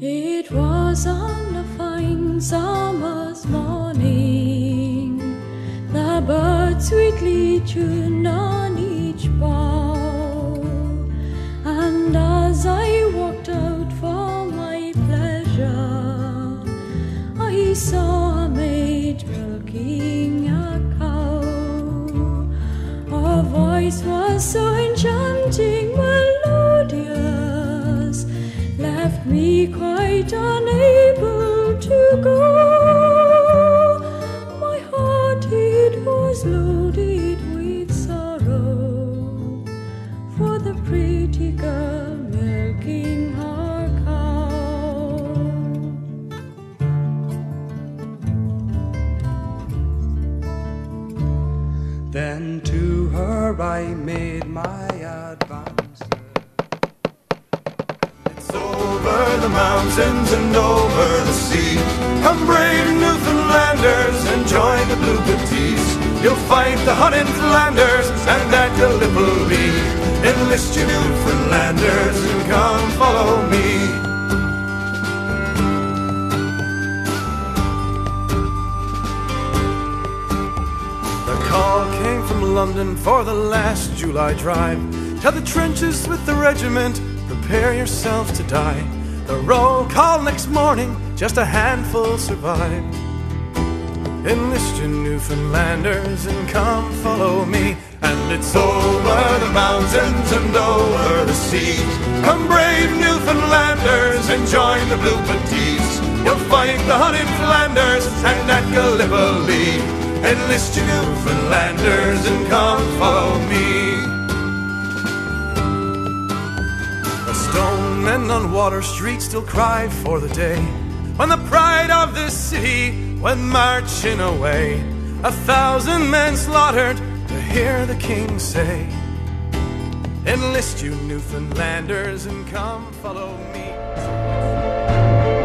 It was on a fine summer's morning, the birds sweetly tuned on each bough, and as I walked out for my pleasure, I saw a maid milking a cow. Her voice was so enchanting, melodious, left me quite unable to go. My heart it was loaded with sorrow for the pretty girl milking her cow. Then to her I made my advance. Over the mountains and over the sea, come brave Newfoundlanders and join the Blue Petits. You'll fight the Hun in Flanders and at Gallipoli. Enlist you Newfoundlanders and come follow me. The call came from London for the last July drive. To the trenches with the regiment, prepare yourself to die. The roll call next morning, just a handful survive. Enlist you Newfoundlanders and come follow me. And it's over the mountains and over the seas. Come brave Newfoundlanders and join the Blue Petits. You'll fight the Hun in Flanders and at Gallipoli. Enlist you Newfoundlanders and come follow me. Stone men on Water Street still cry for the day when the pride of this city went marching away. 1,000 men slaughtered to hear the king say, enlist you Newfoundlanders and come follow me.